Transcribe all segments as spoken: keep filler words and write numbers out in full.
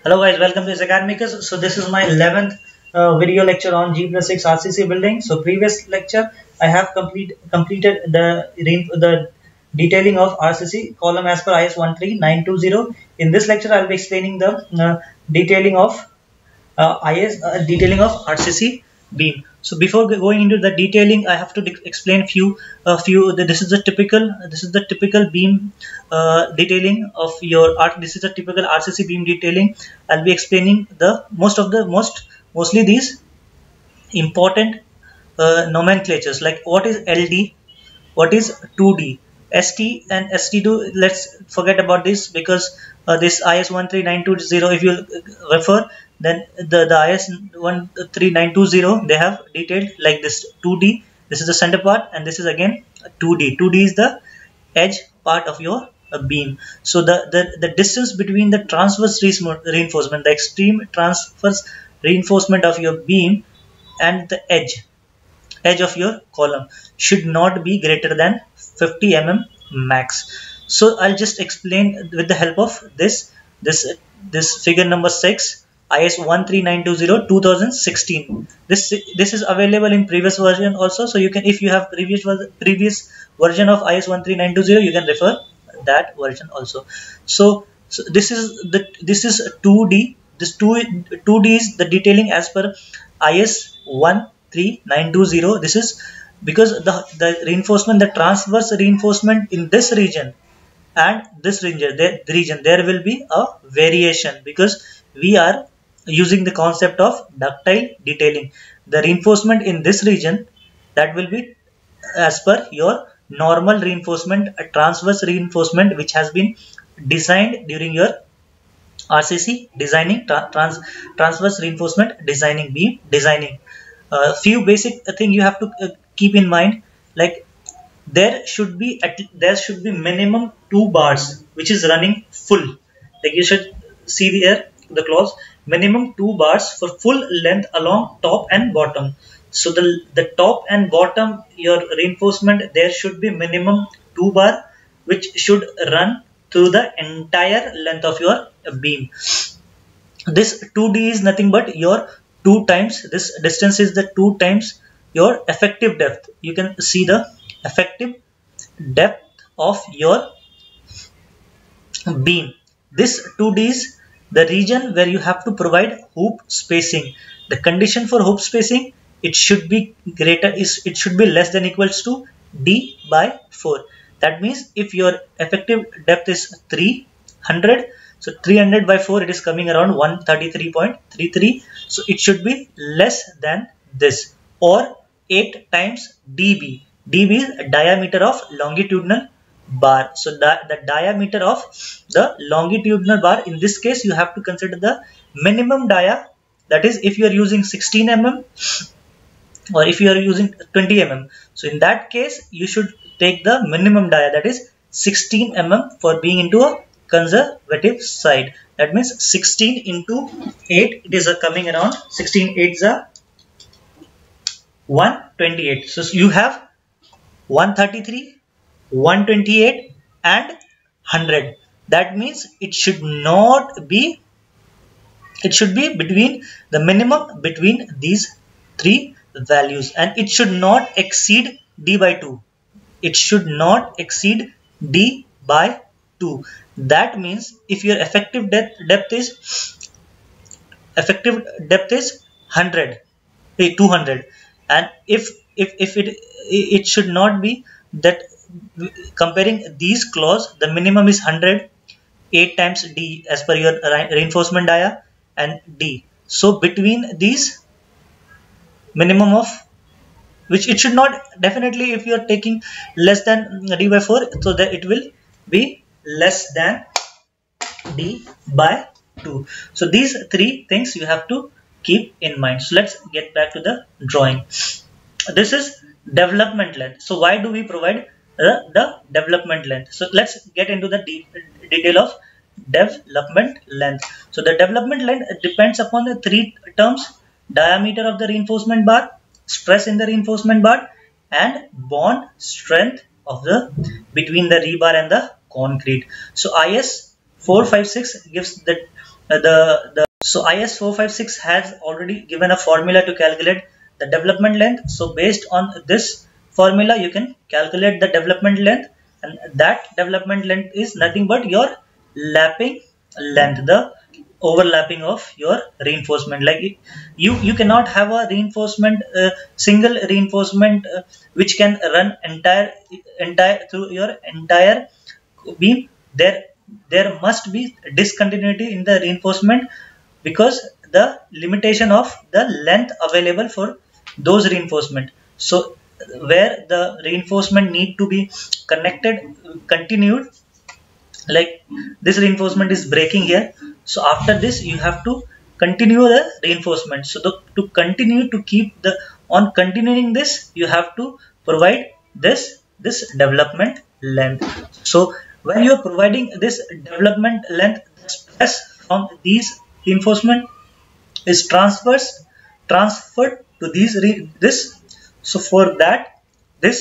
Hello guys, welcome to Academicus. So this is my eleventh uh, video lecture on G plus six R C C building. So previous lecture I have complete completed the the detailing of R C C column as per I S one three nine two zero. In this lecture I will be explaining the uh, detailing of uh, I S uh, detailing of R C C beam. So before going into the detailing, I have to explain few a few. This is the typical this is the typical beam uh, detailing of your art. This is a typical R C C beam detailing. I'll be explaining the most of the most mostly these important uh, nomenclatures, like what is L D, what is two D, S T and S T two. Let's forget about this because uh, this I S one three nine two zero, if you refer, then the, the I S one three nine two zero, they have detailed like this: two D, this is the center part, and this is again two D. two D is the edge part of your uh, beam. So the, the, the distance between the transverse reinforcement, the extreme transverse reinforcement of your beam and the edge edge of your column should not be greater than fifty millimeters max. So I'll just explain with the help of this this this figure number six, I S one three nine two zero two thousand sixteen. This this is available in previous version also. So you can, if you have previous previous version of I S one three nine two zero, you can refer that version also. So, so this is the this is two D. This two two D is the detailing as per I S one three nine two zero. This is because the the reinforcement, the transverse reinforcement in this region and this region, there, the region, there will be a variation because we are using the concept of ductile detailing. The reinforcement in this region, that will be as per your normal reinforcement, a transverse reinforcement which has been designed during your R C C designing, tra trans transverse reinforcement designing, beam designing. A uh, few basic thing you have to uh, keep in mind, like there should be at there should be minimum two bars which is running full. Like you should see there the clause, minimum two bars for full length along top and bottom. So the the top and bottom, your reinforcement, there should be minimum two bar which should run through the entire length of your beam. This two D is nothing but your two times, this distance is the two times your effective depth. You can see the effective depth of your beam. This two D is the region where you have to provide hoop spacing. The condition for hoop spacing, it should be greater is it should be less than equals to D by four. That means if your effective depth is three hundred, so three hundred by four, it is coming around one thirty-three point three three. So it should be less than this, or eight times D B. D B is diameter of longitudinal bar. So the, the diameter of the longitudinal bar, in this case you have to consider the minimum dia, that is if you are using sixteen millimeters or if you are using twenty millimeters. So in that case you should take the minimum dia, that is sixteen millimeters, for being into a conservative side. That means sixteen into eight, it is a coming around sixteen eights are one twenty-eight. So you have one thirty-three, one twenty-eight and one hundred. That means it should not be, it should be between the minimum between these three values, and it should not exceed D by two. It should not exceed D by two. That means if your effective depth, depth is effective depth is one hundred, two hundred, and if if if it it should not be that, comparing these clause, the minimum is one hundred, eight times D as per your reinforcement dia and D. So between these minimum of which it should not, definitely if you are taking less than D by four, so that it will be less than D by two. So these three things you have to keep in mind. So let's get back to the drawing. This is development length. So why do we provide the, the development length? So let's get into the de detail of development length. So the development length depends upon the three terms: diameter of the reinforcement bar, stress in the reinforcement bar, and bond strength of the between the rebar and the concrete. So I S four five six gives the uh, the the so I S four five six has already given a formula to calculate the development length. So based on this formula, you can calculate the development length, and that development length is nothing but your lapping length, the overlapping of your reinforcement. Like you you cannot have a reinforcement uh, single reinforcement uh, which can run entire entire through your entire beam. There there must be discontinuity in the reinforcement, because the limitation of the length available for those reinforcement. So where the reinforcement need to be connected continued, like this reinforcement is breaking here, so after this you have to continue the reinforcement. So the, to continue to keep the on continuing this, you have to provide this this development length. So when you are providing this development length, the stress from these reinforcement is transfers transferred to these re, this. So for that, this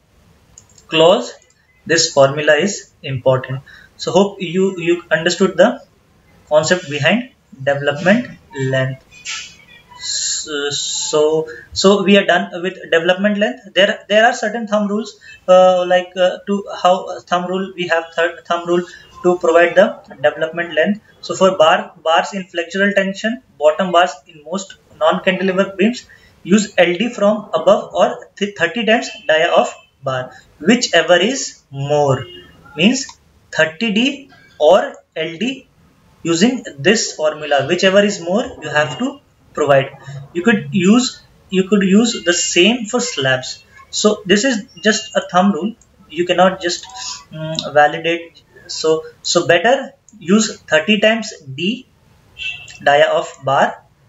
clause, this formula is important. So hope you you understood the concept behind development length. So, so so we are done with development length. There there are certain thumb rules, uh, like uh, to how uh, thumb rule we have third thumb rule to provide the development length. So for bar bars in flexural tension, bottom bars in most non-cantilever beams, use L D from above or thirty times dia of bar, whichever is more. Means thirty D or L D, using this formula, whichever is more you have to provide. You could use you could use the same for slabs. So this is just a thumb rule, you cannot just um, validate. So so better use thirty times D dia of bar.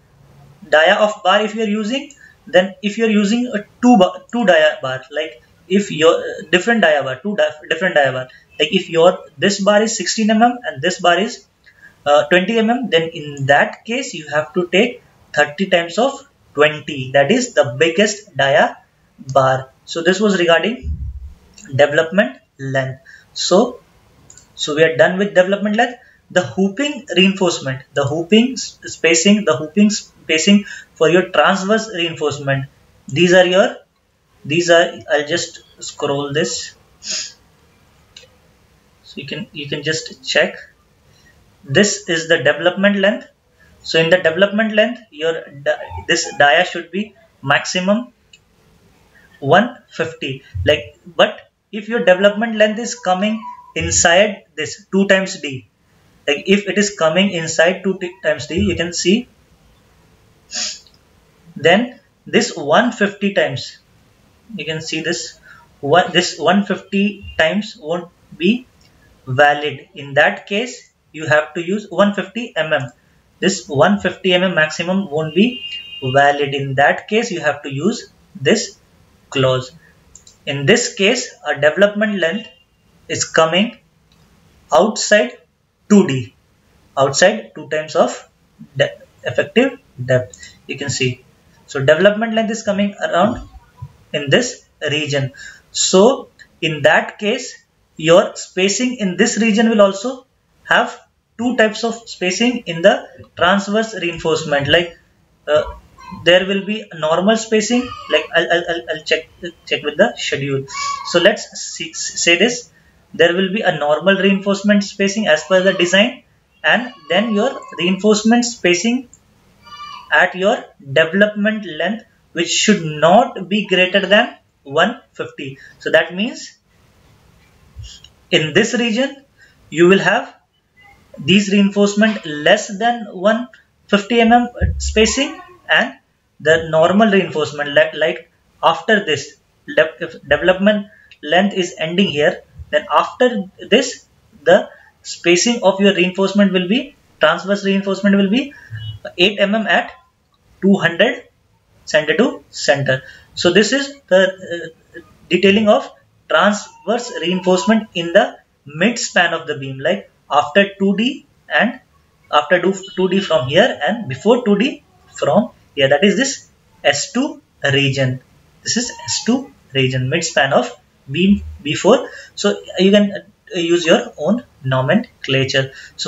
Dia of bar if you are using, then if you are using a two bar, two dia bar, like if your uh, different dia bar, two di different dia bar, like if your this bar is sixteen millimeters and this bar is uh, twenty millimeters, then in that case you have to take thirty times of twenty, that is the biggest dia bar. So this was regarding development length. So so we are done with development length. The hooping reinforcement, the hooping spacing, the hooping spacing for your transverse reinforcement. These are your, these are, I'll just scroll this. So you can, you can just check. This is the development length. So in the development length, your, this dia should be maximum one fifty. Like, but if your development length is coming inside this two times D, like if it is coming inside two times D, you can see, then this one hundred fifty times, you can see this one, this one hundred fifty times won't be valid. In that case you have to use one hundred fifty millimeters. This one hundred fifty millimeters maximum won't be valid. In that case you have to use this clause. In this case, a development length is coming outside two D, outside two times of de effective depth, you can see. So development length is coming around in this region. So in that case, your spacing in this region will also have two types of spacing in the transverse reinforcement. Like uh, there will be normal spacing, like I'll, I'll, I'll check check with the schedule. So let's see, say this, there will be a normal reinforcement spacing as per the design, and then your reinforcement spacing at your development length, which should not be greater than one hundred fifty. So that means in this region you will have these reinforcement less than one hundred fifty millimeters spacing, and the normal reinforcement, like, like after this de if development length is ending here, then after this the spacing of your reinforcement will be, transverse reinforcement will be eight millimeters at two hundred center to center. So this is the uh, detailing of transverse reinforcement in the mid span of the beam, like after two D and after two D from here and before two D from here. That is this S two region. This is S two region, mid span of beam before. So you can use your own nomenclature. So hope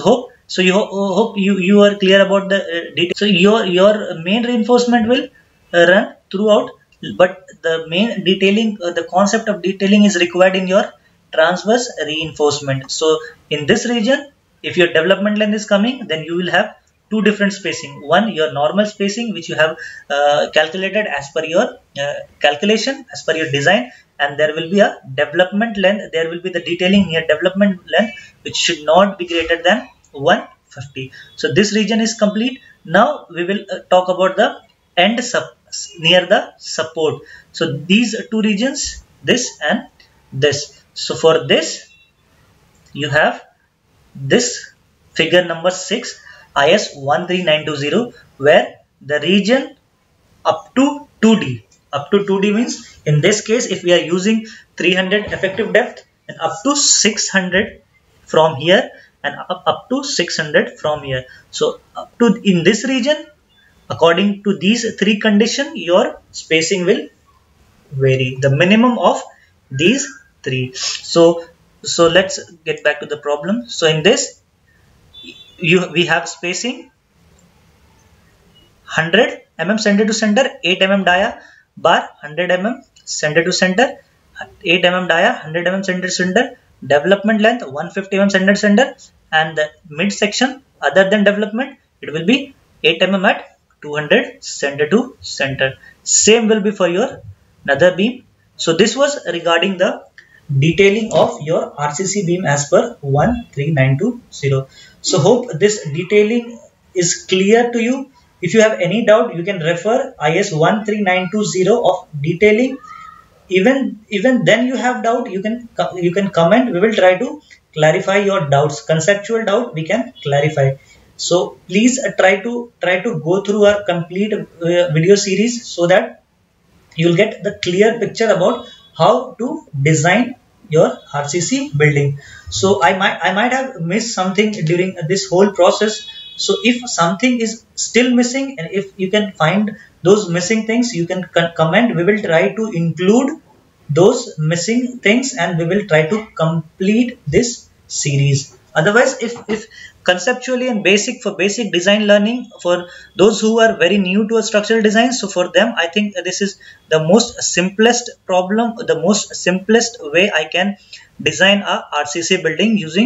So you ho hope you you are clear about the uh, detail. So your your main reinforcement will uh, run throughout, but the main detailing, uh, the concept of detailing is required in your transverse reinforcement. So in this region, if your development length is coming, then you will have two different spacing. One, your normal spacing, which you have uh, calculated as per your uh, calculation, as per your design, and there will be a development length. There will be the detailing near development length, which should not be greater than one fifty. So this region is complete. Now we will uh, talk about the end sub near the support. So these two regions, this and this. So for this, you have this figure number six, I S one three nine two zero, where the region up to two D, up to two D means in this case, if we are using three hundred effective depth, and up to six hundred from here, and up, up to six hundred from here. So up to in this region, according to these three conditions, your spacing will vary, the minimum of these three. So so let's get back to the problem. So in this, you we have spacing one hundred millimeters center to center, eight millimeters dia bar, one hundred millimeters center to center, eight millimeters dia, one hundred millimeters center to center, development length one hundred fifty millimeters center to center, and the mid section other than development, it will be eight millimeters at two hundred center to center. Same will be for your another beam. So this was regarding the detailing of your R C C beam as per one three nine two zero. So hope this detailing is clear to you. If you have any doubt, you can refer I S one three nine two zero of detailing. Even even then you have doubt, you can you can comment. We will try to clarify your doubts. Conceptual doubt we can clarify. So please uh, try to try to go through our complete uh, video series, so that you will get the clear picture about how to design your R C C building. So I might I might have missed something during this whole process. So if something is still missing, and if you can find those missing things, you can comment. We will try to include those missing things, and we will try to complete this series. Otherwise, if if conceptually and basic, for basic design learning, for those who are very new to a structural design, so for them I think this is the most simplest problem, the most simplest way I can design a R C C building using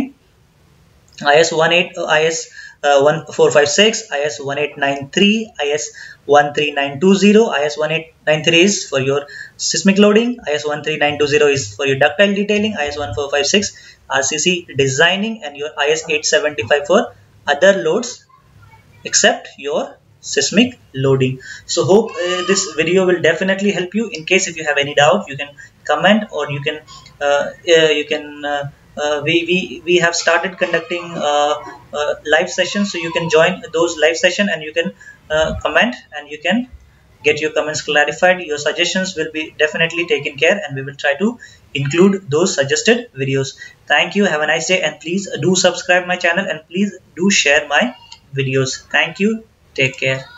I S eighteen I S uh, one four five six, I S eighteen ninety-three, I S one three nine two zero. I S eighteen ninety-three is for your seismic loading, I S one three nine two zero is for your ductile detailing, I S one four five six R C C designing, and your I S eight seventy-five for other loads except your seismic loading. So hope uh, this video will definitely help you. In case if you have any doubt, you can comment, or you can uh, uh, you can uh, uh, we, we we have started conducting uh, uh, live sessions, so you can join those live session, and you can uh, comment, and you can get your comments clarified. Your suggestions will be definitely taken care, and we will try to include those suggested videos. Thank you, have a nice day, and please do subscribe my channel, and please do share my videos. Thank you, take care.